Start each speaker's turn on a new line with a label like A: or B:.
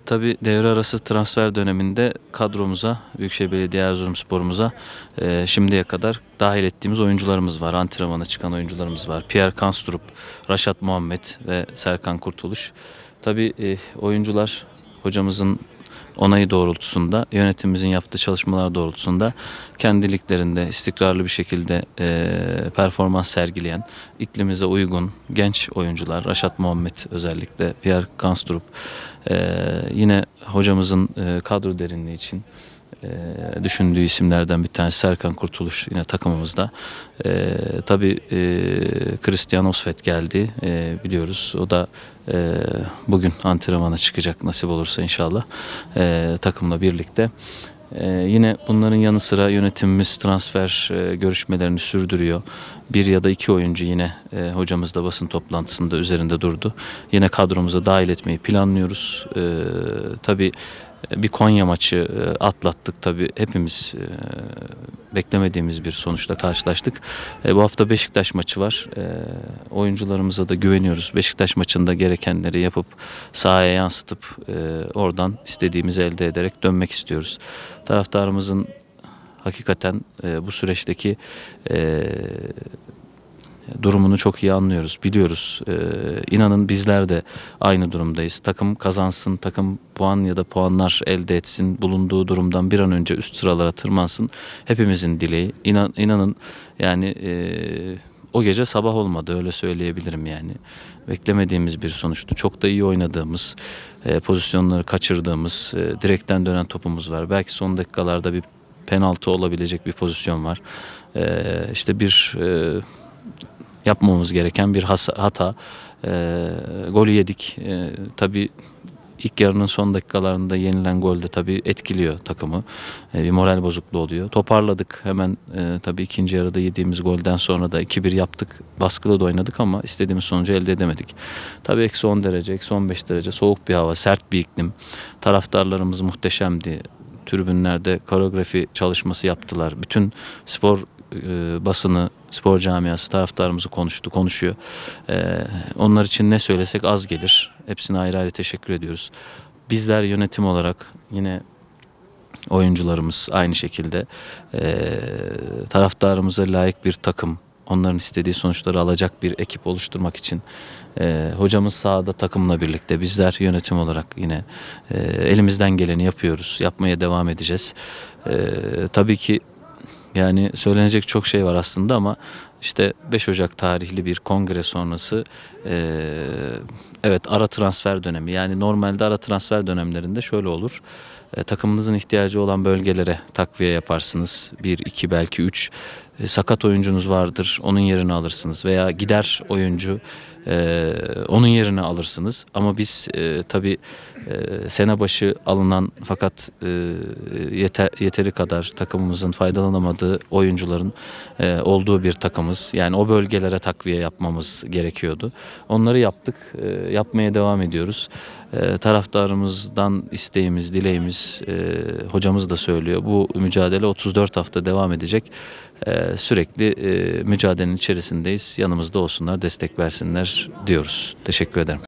A: Tabii devre arası transfer döneminde kadromuza, Büyükşehir Belediye Erzurumspor'umuza şimdiye kadar dahil ettiğimiz oyuncularımız var. Antrenmana çıkan oyuncularımız var. Pierre Kanstrup, Raşat Muhammed ve Serkan Kurtuluş. Tabii oyuncular hocamızın onayı doğrultusunda, yönetimimizin yaptığı çalışmalar doğrultusunda kendi liglerinde istikrarlı bir şekilde performans sergileyen, iklimize uygun genç oyuncular, Raşat Muhammed özellikle, Pierre Kanstrup, yine hocamızın kadro derinliği için düşündüğü isimlerden bir tanesi Serkan Kurtuluş yine takımımızda. Tabii Christian Osvet geldi, biliyoruz. O da bugün antrenmana çıkacak nasip olursa inşallah takımla birlikte. Yine bunların yanı sıra yönetimimiz transfer görüşmelerini sürdürüyor. Bir ya da iki oyuncu yine hocamız da basın toplantısında üzerinde durdu. Yine kadromuza dahil etmeyi planlıyoruz. Tabii bir Konya maçı atlattık. Tabii hepimiz beklemediğimiz bir sonuçla karşılaştık. Bu hafta Beşiktaş maçı var. Oyuncularımıza da güveniyoruz. Beşiktaş maçında gerekenleri yapıp sahaya yansıtıp oradan istediğimizi elde ederek dönmek istiyoruz. Taraftarımızın hakikaten bu süreçteki durumunu çok iyi anlıyoruz, biliyoruz. İnanın bizler de aynı durumdayız. Takım kazansın, takım puan ya da puanlar elde etsin, bulunduğu durumdan bir an önce üst sıralara tırmansın. Hepimizin dileği. İnanın yani o gece sabah olmadı, öyle söyleyebilirim yani. Beklemediğimiz bir sonuçtu. Çok da iyi oynadığımız, pozisyonları kaçırdığımız, direkten dönen topumuz var. Belki son dakikalarda bir penaltı olabilecek bir pozisyon var. İşte bir yapmamamız gereken bir hata. Golü yedik. Tabii ilk yarının son dakikalarında yenilen gol de tabii etkiliyor takımı. Bir moral bozukluğu oluyor. Toparladık hemen, tabii ikinci yarıda yediğimiz golden sonra da 2-1 yaptık. Baskılı da oynadık ama istediğimiz sonucu elde edemedik. Tabii eksi 10 derece, eksi 15 derece soğuk bir hava, sert bir iklim. Taraftarlarımız muhteşemdi. Tribünlerde koreografi çalışması yaptılar. Bütün spor basını, spor camiası, taraftarımızı konuşuyor. Onlar için ne söylesek az gelir. Hepsine ayrı ayrı teşekkür ediyoruz. Bizler yönetim olarak yine oyuncularımız aynı şekilde taraftarımıza layık bir takım, onların istediği sonuçları alacak bir ekip oluşturmak için hocamız sahada takımla birlikte, bizler yönetim olarak yine elimizden geleni yapıyoruz. Yapmaya devam edeceğiz. Tabii ki yani söylenecek çok şey var aslında ama işte 5 Ocak tarihli bir kongre sonrası evet, ara transfer dönemi. Yani normalde ara transfer dönemlerinde şöyle olur. Takımınızın ihtiyacı olan bölgelere takviye yaparsınız. 1, 2, belki 3. Sakat oyuncunuz vardır, onun yerini alırsınız veya gider oyuncu, onun yerini alırsınız. Ama biz tabii sene başı alınan fakat yeteri kadar takımımızın faydalanamadığı oyuncuların olduğu bir takımız. Yani o bölgelere takviye yapmamız gerekiyordu. Onları yaptık, yapmaya devam ediyoruz. Taraftarımızdan isteğimiz, dileğimiz, hocamız da söylüyor. Bu mücadele 34 hafta devam edecek. Sürekli mücadelenin içerisindeyiz. Yanımızda olsunlar, destek versinler diyoruz. Teşekkür ederim.